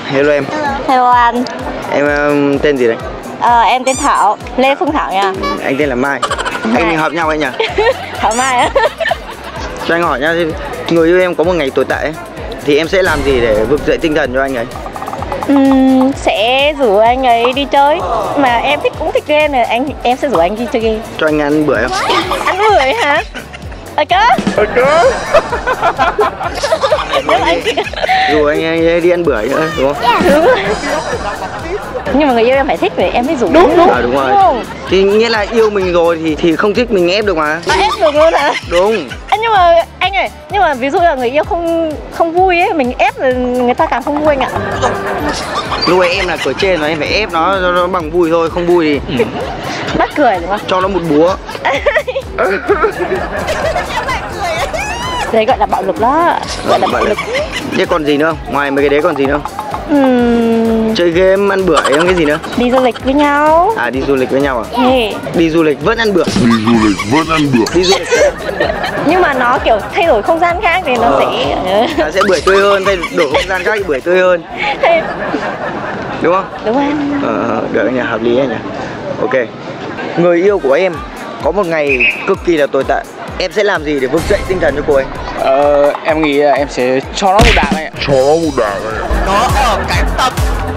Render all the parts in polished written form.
Hello em. Hello anh. Em tên gì đấy? Em tên Thảo, Lê Phương Thảo nha. Anh tên là Mai. Anh mình hợp nhau anh nhỉ? Thảo Mai á. Cho anh hỏi nhá, người yêu em có một ngày tồi tệ ấy, thì em sẽ làm gì để vực dậy tinh thần cho anh ấy? Sẽ rủ anh ấy đi chơi. Mà em cũng thích game này, em sẽ rủ anh đi chơi game. Cho anh ăn bữa không? Ăn bưởi hả? Dù anh ấy đi ăn bưởi nữa đúng không? Đúng rồi. Nhưng mà người yêu em phải thích rồi em mới rủ. Đúng rồi. Thì nghĩa là yêu mình rồi thì không thích mình ép được mà. Ép được luôn hả? Đúng. Nhưng mà anh ơi, nhưng mà ví dụ là người yêu không vui ấy, mình ép rồi người ta càng không vui anh ạ. Lúc ấy em là cửa trên mà em phải ép nó bằng vui thôi, không vui thì Bắt cười đúng không? cho nó một búa. Đấy gọi là bạo lực đó. Gọi là bạo lực. Thế còn gì nữa không? Ngoài mấy cái đấy còn gì nữa không? Chơi game, ăn bưởi, không cái gì nữa? Đi du lịch với nhau. À, đi du lịch với nhau à? Đi du lịch vẫn ăn bưởi. Đi du lịch nhưng mà nó kiểu thay đổi không gian khác thì nó sẽ bưởi tươi hơn, thay đổi không gian khác thì bưởi tươi hơn. Đúng không? Đúng không? Được anh nhỉ, hợp lý anh nhỉ. Ok. Người yêu của em có một ngày cực kỳ là tồi tệ, em sẽ làm gì để vực dậy tinh thần cho cô ấy? Em nghĩ là em sẽ cho nó một đạp anh ạ. Nó ở cái tập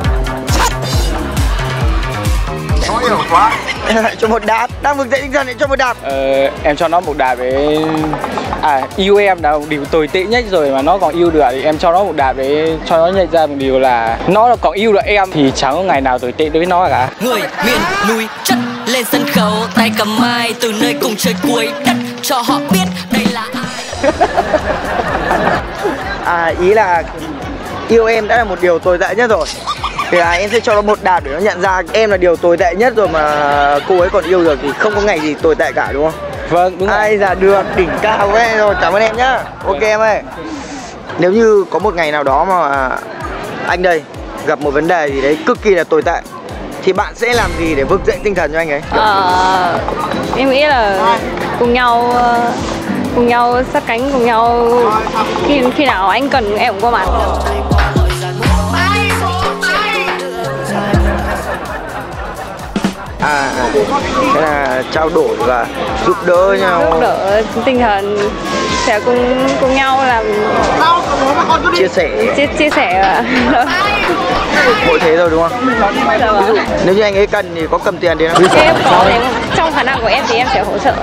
nó hiểu quá. Cho một đạp, đang vực dậy tinh thần để cho một đạp. Em cho nó một đạp để yêu em là một điều tồi tệ nhất rồi mà nó còn yêu được thì em cho nó một đạp để cho nó nhận ra một điều là nó là còn yêu được em thì chẳng có ngày nào tồi tệ đối với nó cả. Người miền núi chất lên sân khấu, tay cầm mai từ nơi cùng trời cuối đất cho họ biết đây là ai. Ý là yêu em đã là một điều tồi tệ nhất rồi thì là em sẽ cho nó một đạp để nó nhận ra em là điều tồi tệ nhất rồi mà cô ấy còn yêu được thì không có ngày gì tồi tệ cả đúng không? Vâng, đúng rồi. Ai dạ được, đỉnh cao quá rồi, cảm ơn em nhá. Ok em ơi. Nếu như có một ngày nào đó mà anh đây gặp một vấn đề gì đấy cực kỳ là tồi tệ thì bạn sẽ làm gì để vực dậy tinh thần cho anh ấy? Em nghĩ là cùng nhau sát cánh cùng nhau, khi nào anh cần em cũng có mặt. Thế là trao đổi và giúp đỡ nhau, Giúp đỡ tinh thần, sẽ cùng nhau làm chia sẻ mỗi thế thôi đúng không? Ví dụ nếu như anh ấy cần thì có cầm tiền đến không? Em có, trong khả năng của em thì em sẽ hỗ trợ.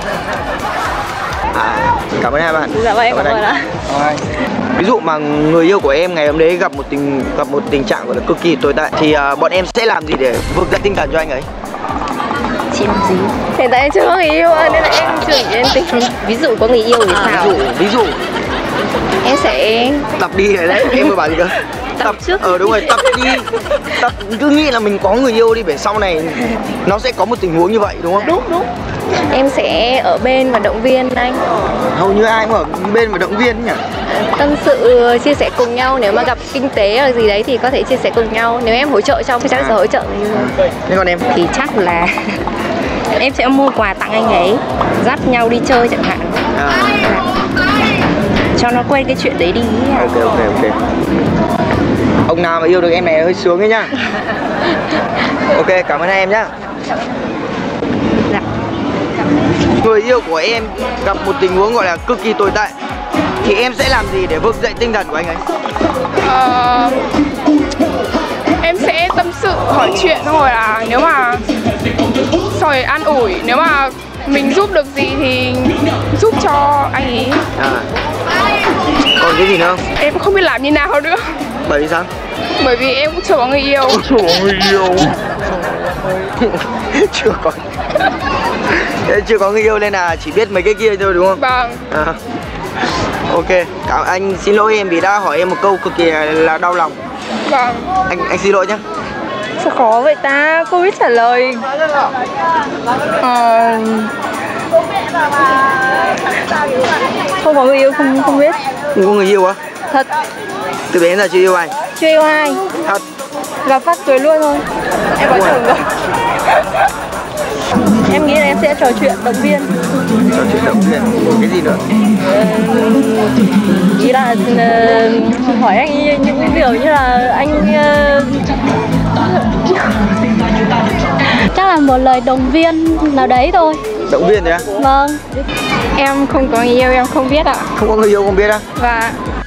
Cảm ơn hai bạn. Dạ vâng, em cảm ơn ạ. Ví dụ mà người yêu của em ngày hôm đấy gặp một tình trạng gọi là cực kỳ tồi tệ thì bọn em sẽ làm gì để vực dậy tinh thần cho anh ấy? Chị làm gì? Hiện tại em chưa có người yêu nên là em chưa nghĩ đến tình. Ví dụ có người yêu thì sao? Ví dụ em sẽ tập đi rồi đấy, em vừa bảo gì cơ? Tập trước. Đúng rồi, tập đi. Tập cứ nghĩ là mình có người yêu đi để sau này nó sẽ có một tình huống như vậy đúng không? Đúng. Em sẽ ở bên và động viên anh. Hầu như ai cũng ở bên và động viên nhỉ? Tâm sự, chia sẻ cùng nhau. Nếu mà gặp kinh tế hoặc gì đấy thì có thể chia sẻ cùng nhau. Nếu em hỗ trợ trong thì chắc sẽ hỗ trợ như thế. Thế còn em? Thì chắc là em sẽ mua quà tặng anh ấy, dắt nhau đi chơi chẳng hạn. Cho nó quên cái chuyện đấy đi. Ok. Ông nào mà yêu được em này hơi sướng ấy nhá. Ok, cảm ơn hai em nhá. Dạ. Người yêu của em gặp một tình huống gọi là cực kỳ tồi tệ thì em sẽ làm gì để vực dậy tinh thần của anh ấy? Em sẽ tâm sự hỏi chuyện thôi, là nếu mà sau rồi an ủi, nếu mà mình giúp được gì thì giúp cho anh ấy. Còn cái gì nữa không? Em không biết làm như nào nữa. Bởi vì sao? Bởi vì em cũng chưa có người yêu. Chưa có người yêu nên là chỉ biết mấy cái kia thôi đúng không? Vâng. Ok, anh xin lỗi em vì đã hỏi em một câu cực kỳ là đau lòng. Vâng. Anh xin lỗi nhé. Sao khó vậy ta? Cô biết trả lời. Không có người yêu, không biết. Không có người yêu á? Thật. Từ bé đến giờ chưa yêu ai? Chưa yêu ai. Thật. Gặp phát cưới luôn thôi. Em có chồng rồi. Em nghĩ là em sẽ trò chuyện động viên. Trò chuyện động viên, cái gì nữa? Ý là hỏi anh ấy những điều như là anh chắc là một lời động viên nào đấy thôi. Động viên đấy á? Vâng. Em không có người yêu, em không biết ạ. Không có người yêu không biết á? Và